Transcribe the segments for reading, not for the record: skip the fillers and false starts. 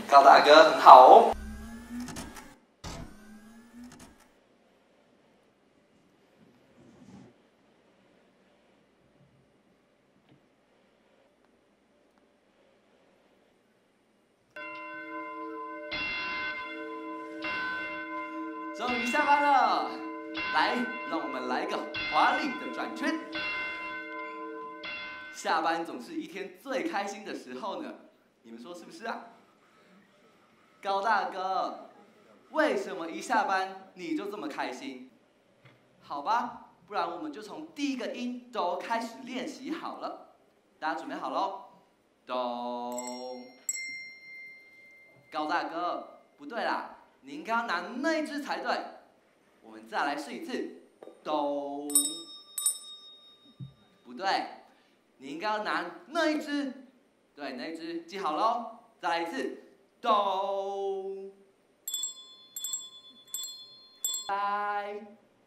高大哥很好哦。终于下班了，来，让我们来个华丽的转圈。下班总是一天最开心的时候呢，你们说是不是啊？高大哥，为什么一下班你就这么开心？好吧，不然我们就从第一个音哆开始练习好了。大家准备好喽？哆。高大哥，不对啦。 你应该要拿那一只才对。我们再来试一次，哆。不对，你应该要拿那一只，对，那一只，记好喽。再来一次，哆。来。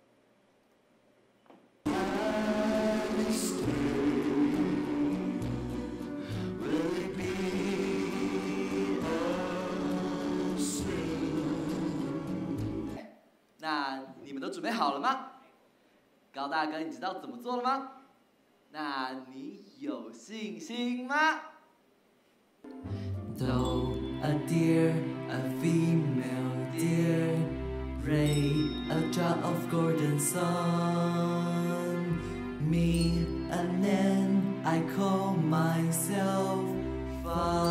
那你们都准备好了吗？高大哥，你知道怎么做了吗？那你有信心吗 Though a deer, a female deer, ray a drop of golden sun. Me, a man, I call myself.